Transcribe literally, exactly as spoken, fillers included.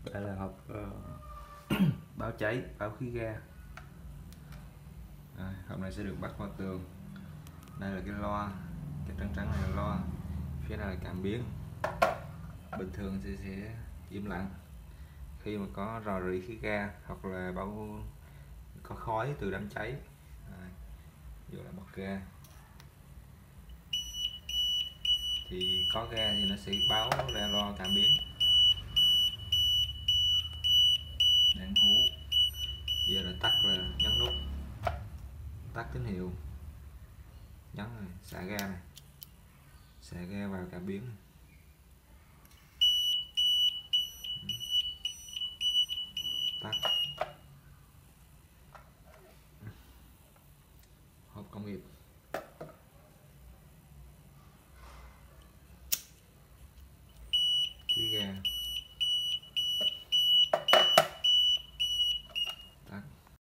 Đây là hộp uh, báo cháy, báo khí ga. Rồi, hộp này sẽ được bắt vào tường. Đây là cái loa, cái trắng trắng này là loa, phía này là cảm biến. Bình thường thì sẽ im lặng. Khi mà có rò rỉ khí ga hoặc là báo có khói từ đám cháy, rồi là bật ga, thì có ga thì nó sẽ báo ra loa cảm biến. Đèn hú giờ là tắt, là nhấn nút tắt tín hiệu, nhấn này xả ga này, xả ga vào cảm biến.